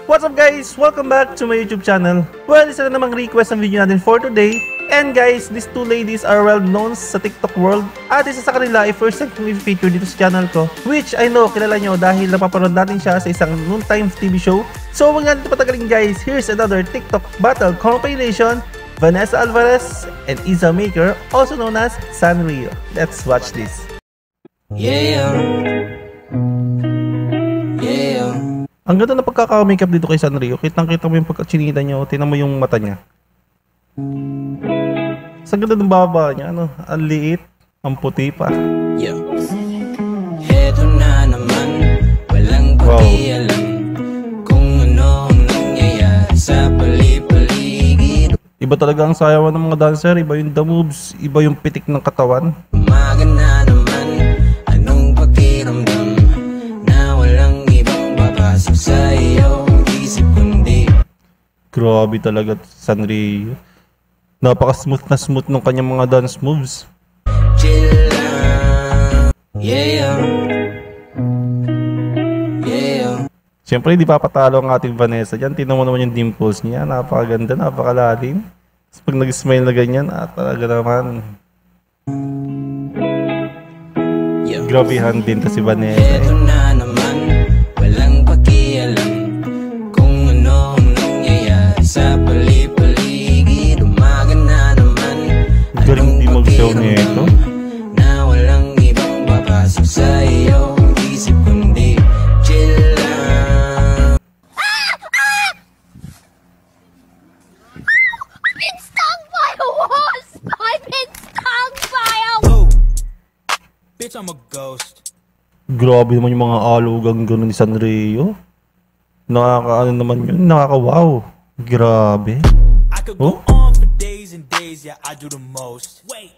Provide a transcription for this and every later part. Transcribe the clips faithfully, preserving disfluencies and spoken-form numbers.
What's up guys? Welcome back to my YouTube channel. Well, isa na namang request ng video natin for today. And guys, these two ladies are well known sa TikTok world. At isa sa kanila ay first time kong i-feature dito sa channel ko, which I know kilala nyo dahil napapanood natin siya sa isang noontime T V show. So huwag natin patagalin guys, here's another TikTok battle compilation. Vanessa Alvarez and Iza Maker, also known as Sanrio. Let's watch this. Yeah. Yeah. Ang ganda na pagkaka-makeup dito kay Sanrio. Kitang-kita mo yung pagkachinita niya, tingnan mo yung mata niya. Sa ganda ng baba niya, ano, ang liit, ang puti pa. Yeah. Heto na naman, walang pakialam kung ano ang nangyayari sa pali-paligid. Iba talaga ang sayawan ng mga dancer, iba yung the moves, iba yung pitik ng katawan. Umaga na naman, anong pakiramdam na walang ibang papasok sa iyong isip kundi. Grabe talaga Sanrio. Napaka-smooth na smooth ng kanyang mga dance moves. Chill lang. Yeah. Yeah. Siyempre, hindi papatalo ang ating Vanessa dyan. Tingnan mo naman yung dimples niya. Napakaganda, napakalalim. Tapos pag nag-smile na ganyan, ah, talaga naman. Yeah. Grabehan din to si Vanessa. Heto na naman, walang pakialam kung ano ang nangyayari sa pali-paligid. Umaga na naman, Galing di mag-show niya ito. na walang ibang papasok sa iyong isip kundi chill lang. I've been stung by a wasp! I've been stung by a Bitch, I'm a ghost. Grabe naman yung mga alugang gano'n ni Sanrio. Nakaka-ano naman yun, nakaka-wow. Grabe. I could Oh? go on for days and days, yeah, I do the most. Wait.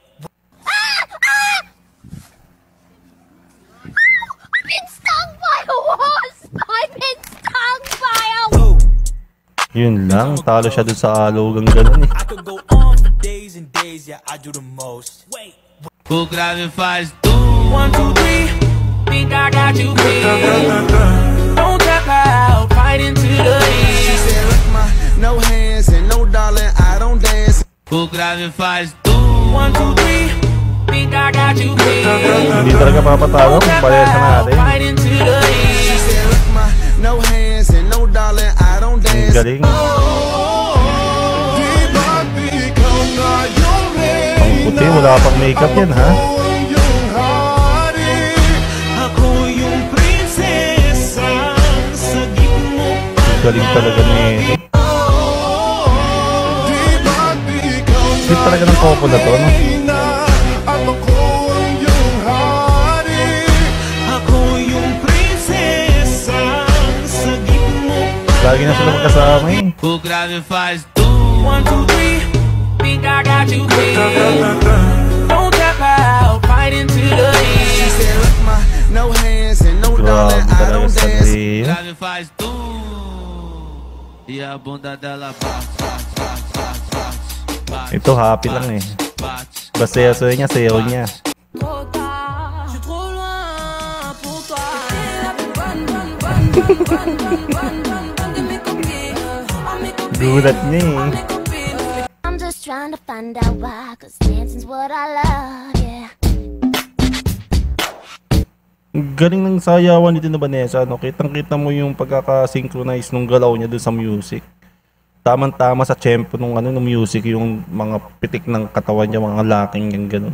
I've been stung by a wasp! I've been stung by a Whoa. Yun lang, talo siya dun sa alugang gano'n eh. I could go on for days and days, yeah, I do the most. Wait. O grave faz tu. One, two, three. Think I got you pinned. Don't tap out, fight into the She end. said, look, my no hands and no darling, I don't dance. O grave faz tu. One, two, three. Think I got you pinned. Hindi talaga papatalo kung Vanessa natin. Fight into the She end. said, look, my no hands and no darling, I don't Ang dance. galing. Ang puti, wala pang makeup yan ha. Ako yung prinsesa sa gitno. Ang galing talaga nito. Sweet talaga ng couple na to, no? Ako yung prinsesa sa gitno. Lagi na sila magkasama eh. O grave faz tu. One, two, three. Think I got you pinned. Don't tap out, fight into the She end. said, look, my no hands and no darling, Grabe I talaga don't sa dance. Sanrio. Grave faz tu. E a bunda dela bate, bate, bate, bate, bate, bate. Ito happy lang eh. Bate. Basta sayo niya, sayo niya. trop tard. Je suis trop loin pour toi. Gulat niya eh. I'm just trying to find out why, cause dancing's what I love, yeah. Ang galing ng sayawan dito na Vanessa, no? Kitang-kita mo yung pagkaka-synchronize ng galaw niya doon sa music. Tamang-tama sa tempo ng ano ng music, yung mga pitik ng katawan niya, mga locking yung gano'n.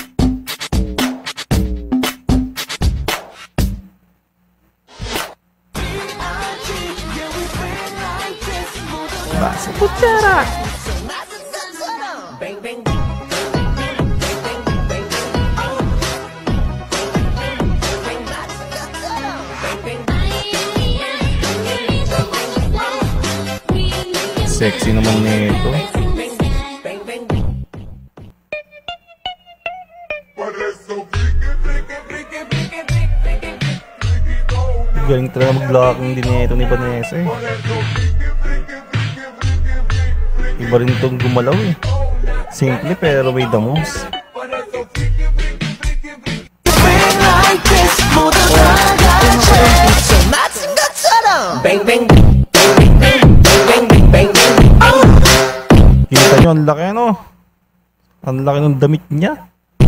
Baso kutsara! Sexy naman nito. Galing talaga mag-locking din nito ni Vanessa eh. Iba rin itong gumalaw eh. Simple pero may the moves. like this 모두 다 같이 so 맞은 것처럼 bang bang bang nyo, ang laki ano. Ang laki ng damit niya.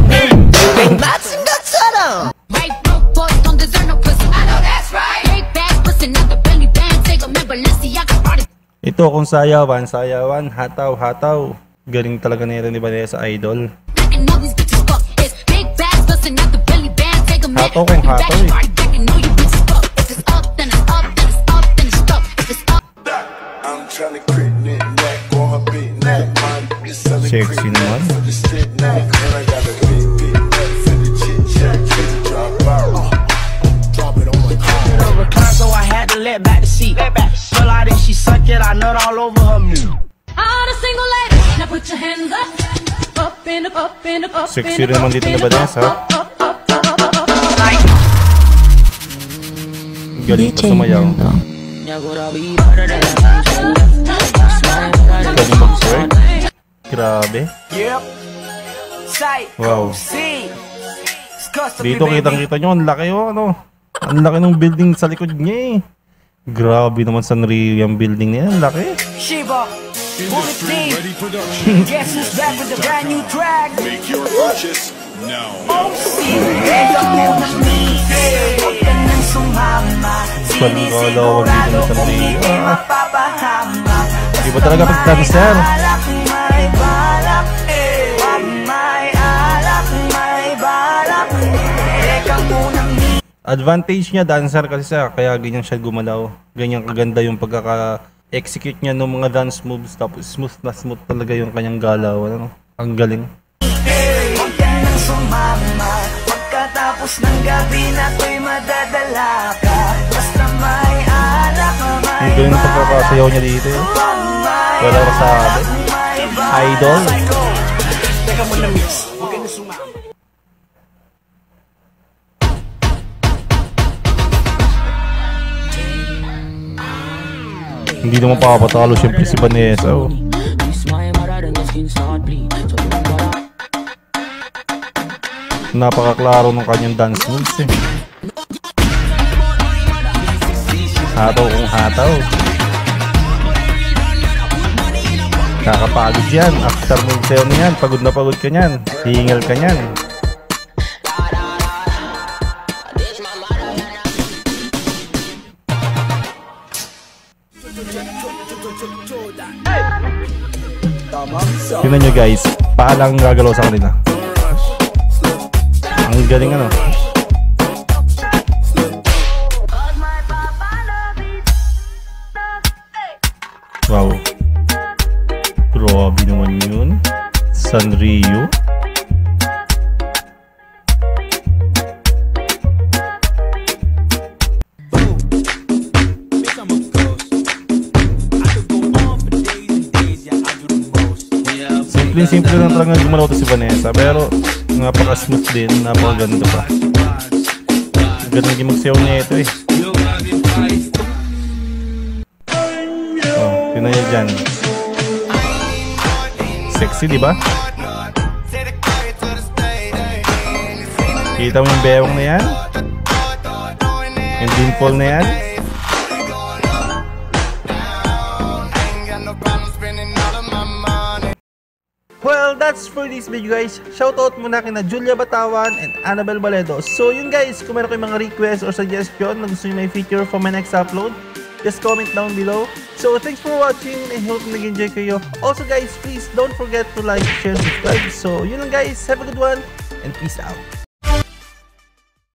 Right broke boys don't deserve no pussy. I know that's right. Big bag bustin' out the belly band. Take a member, Balenciaga brought it. Ito kung sayawan, sayawan, hataw, hataw. Galing talaga nito ni Vanessa Idol. Back and all these bitches fuck. It's big bags bustin' out the belly band. Take a Hataw member, kung hataw eh. back and all you bitches fuck. If it's up, then it's up, then it's up, then it's stuck. If it's up. I'm trying to crit neck neck on her big neck. Mine is selling Sexy crit naman. neck for the shit neck. And I got a big big neck for the chit chat. Chit drop out. Drop it on my car. Recline, so I had to let back the seat. Pull out and she suck it, I nut all over her meat. All the single ladies, now put your hands up. Up and up, up and up, up Sexy and up, naman up dito ni and up, Vanessa. up, up, up, up, up, up, up. Like, Galing pa sumayaw. Galing mag-twerk. Grabe. yep. Sight. Wow. See. It's custom, Dito baby. kitang-kita nyo, ang laki oh, ano. Ang laki ng building sa likod niya eh. Grabe naman Sanrio yung building niya, ang laki. Shiba. Bullet Ready production. Guess who's back with the brand new track? Make your purchase now. Oh, see. Ella muna ni. Huwag ka nang sumama. Pangalawa dito ng Sanrio. Hindi Ah, mapapahama. Di ba talaga pag-dancer? Alak, may balak. Wag may alak, may balak. Teka muna ni. Advantage niya dancer kasi siya, kaya ganyan siya gumalaw. Ganyan kaganda yung pagkaka-execute niya ng mga dance moves, tapos smooth na smooth talaga yung kanyang galaw. Ano? Ang galing. Huwag ka nang sumama. Pagkatapos ng gabi na ko'y madadala ka. Basta may alak, may Ang galing ng pagkakasayaw niya dito. Eh. Wala ka sabi. Idol. Teka mo na miss. Huwag ka nang sumama. Hindi naman papatalo siyempre si Vanessa. Oh. Napakaklaro ng kanyang dance moves eh. Hataw kung hataw. Kakapagod yan. After move sa'yo niyan, pagod na pagod ka niyan. Hihingal ka niyan. Tingnan nyo guys, paalang gagalaw sa kanila. Ang galing ano. Wow. Grabe naman yun. Sanrio. Simple lang talaga gumalaw to si Vanessa, pero napaka-smooth din, napakaganda pa. Ganda yung magsayaw niya ito eh. Oh, tingnan niya dyan. Sexy, di ba? Kita mo yung bewang na yan? Yung dimple na yan? Well, that's for this video guys. Shoutout muna kina Julia Batawan and Annabel Baledo. So yun guys, kung meron kayong mga request or suggestion na gusto nyo may feature for my next upload, just comment down below. So thanks for watching and I hope nag-enjoy kayo. Also guys, please don't forget to like, share, subscribe. So yun lang guys, have a good one and peace out.